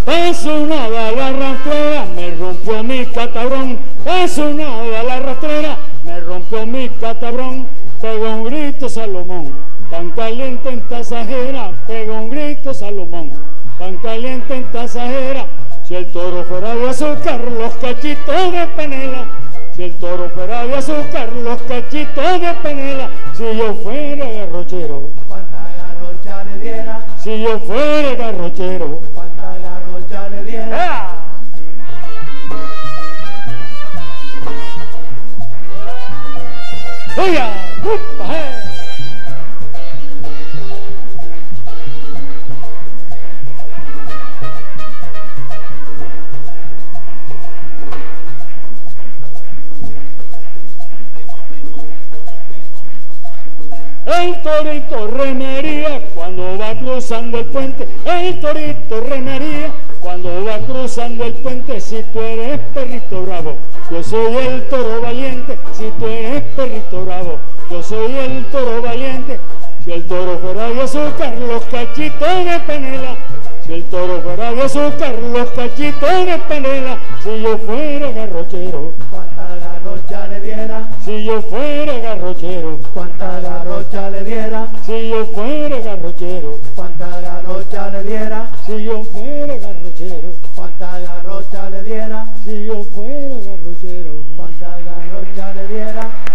Es una bala rastrera, me rompió mi catabrón. Es una bala rastrera, me rompió mi catabrón. Pegó un grito Salomón, tan caliente en tasajera. Pegó un grito Salomón, tan caliente en tasajera. Si el toro fuera de azúcar, los cachitos de panela. Si el toro fuera de azúcar, los cachitos de panela. Si yo fuera garrochero, cuánta garrocha le diera. si yo fuera garrochero, Cuánta garrocha le diera. ¡Oiga! ¡Upa! El torito remería cuando va cruzando el puente. El torito remería cuando va cruzando el puente. Si tú eres perrito bravo, yo soy el toro valiente. Si tú eres perrito bravo, yo soy el toro valiente. Si el toro fuera de azúcar, los cachitos de panela. Si el toro fuera de azúcar, los cachitos de panela. Si yo fuera garrochero, Cuánta garrocha le diera. si yo fuera garrochero, Cuánta garrocha le diera. si yo fuera garrochero, Cuánta garrocha le diera. si yo fuera garrochero, Cuánta garrocha le diera. si yo fuera garrochero. Cuánta garrocha le diera.